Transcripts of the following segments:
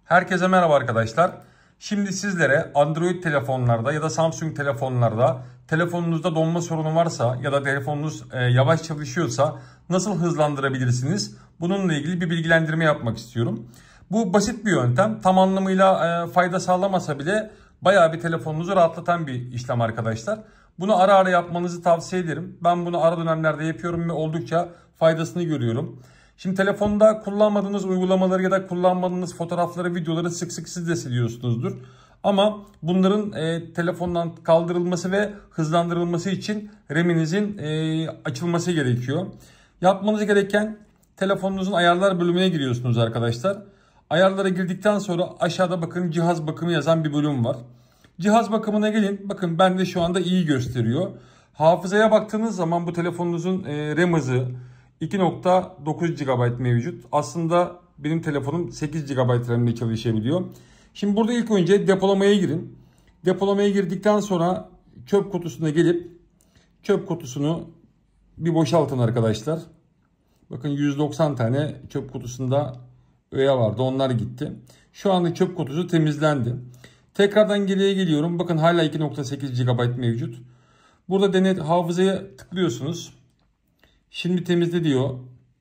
Herkese merhaba arkadaşlar. Şimdi sizlere Android telefonlarda ya da Samsung telefonlarda telefonunuzda donma sorunu varsa ya da telefonunuz yavaş çalışıyorsa nasıl hızlandırabilirsiniz? Bununla ilgili bir bilgilendirme yapmak istiyorum. Bu basit bir yöntem. Tam anlamıyla fayda sağlamasa bile bayağı bir telefonunuzu rahatlatan bir işlem arkadaşlar. Bunu ara ara yapmanızı tavsiye ederim. Ben bunu ara dönemlerde yapıyorum ve oldukça faydasını görüyorum. Şimdi telefonda kullanmadığınız uygulamaları ya da kullanmadığınız fotoğrafları, videoları sık sık siz de siliyorsunuzdur. Ama bunların telefondan kaldırılması ve hızlandırılması için RAM'inizin açılması gerekiyor. Yapmanız gereken telefonunuzun ayarlar bölümüne giriyorsunuz arkadaşlar. Ayarlara girdikten sonra aşağıda bakın cihaz bakımı yazan bir bölüm var. Cihaz bakımına gelin. Bakın bende şu anda iyi gösteriyor. Hafızaya baktığınız zaman bu telefonunuzun RAM hızı 2.9 GB mevcut. Aslında benim telefonum 8 GB RAM ile çalışabiliyor. Şimdi burada ilk önce depolamaya girin. Depolamaya girdikten sonra çöp kutusuna gelip çöp kutusunu bir boşaltın arkadaşlar. Bakın 190 tane çöp kutusunda öğe vardı. Onlar gitti. Şu anda çöp kutusu temizlendi. Tekrardan geriye geliyorum. Bakın hala 2.8 GB mevcut. Burada hafızaya tıklıyorsunuz. Şimdi temizle diyor.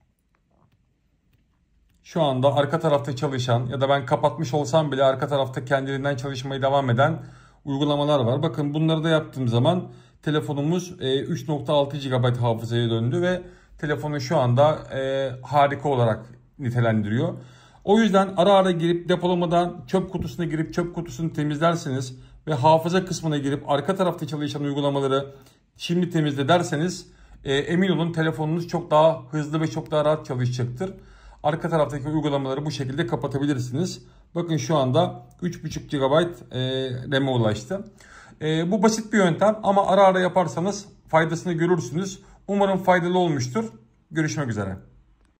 Şu anda arka tarafta çalışan ya da ben kapatmış olsam bile arka tarafta kendiliğinden çalışmaya devam eden uygulamalar var. Bakın bunları da yaptığım zaman telefonumuz 3.6 GB hafızaya döndü ve telefonu şu anda harika olarak nitelendiriyor. O yüzden ara ara girip depolamadan çöp kutusuna girip çöp kutusunu temizlerseniz ve hafıza kısmına girip arka tarafta çalışan uygulamaları şimdi temizle derseniz emin olun telefonunuz çok daha hızlı ve çok daha rahat çalışacaktır. Arka taraftaki uygulamaları bu şekilde kapatabilirsiniz. Bakın şu anda 3.5 GB RAM'e ulaştı. Bu basit bir yöntem ama ara ara yaparsanız faydasını görürsünüz. Umarım faydalı olmuştur. Görüşmek üzere.